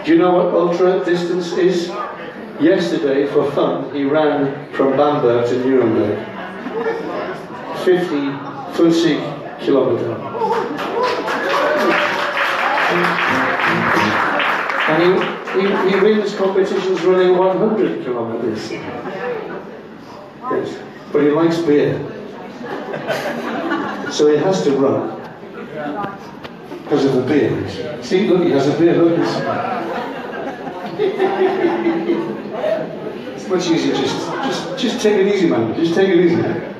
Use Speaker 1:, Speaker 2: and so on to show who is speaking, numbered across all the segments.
Speaker 1: Do you know what ultra distance is? Yesterday, for fun, he ran from Bamberg to Nuremberg. 50 kilometers. And he wins competitions running 100 kilometers. Yes. But he likes beer. So he has to run. Because of the beer. See, look, he has a beer, look. It's much easier, just take it easy, man. Just take it easy.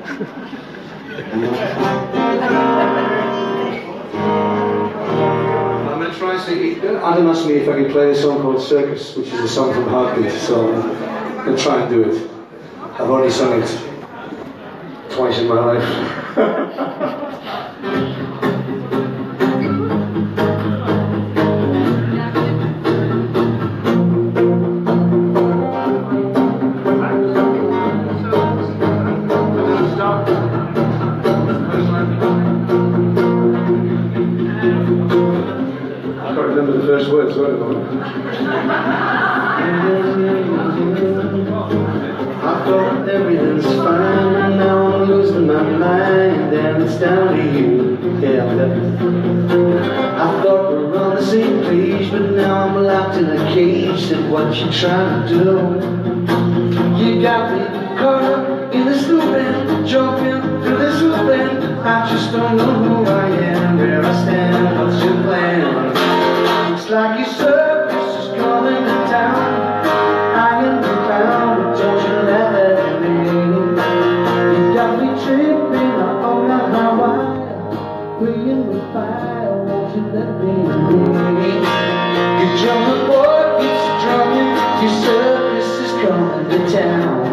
Speaker 1: I'm going to try and see. Adam asked me if I can play a song called Circus, which is a song from Heartbeat, so I'm going to try and do it. I've already sung it twice in my life. Words, I thought everything's fine, and now I'm losing my mind, and it's down to you. Yeah, I thought we were on the same page, but now I'm locked in a cage. Said, what you trying to do? You got me caught up in this loop and jumping through this loop, and I just don't know who I am, where I stand, what's your plan? Looks like your circus is coming to town. I am bound, but don't you let me. You got me tripping, I don't know how I. Playing with fire, won't you let me. Your drummer boy keeps drumming. Your circus is coming to town.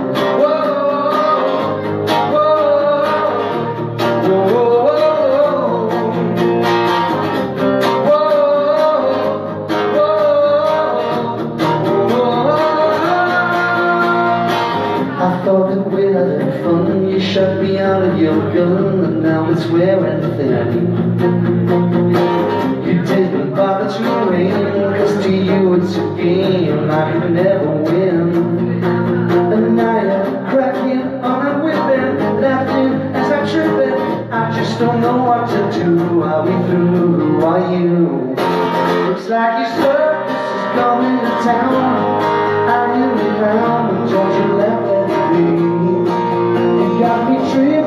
Speaker 1: Shut me out of your gun, and now it's wearing thin. You didn't bother to win, cause to you it's a game I could never win. And now you're cracking on a whipping, laughing as I trip it. I just don't know what to do. Are we through? Who are you? Looks like your circus is coming to town. I am the ground, but don't you let me be. Got me tripping.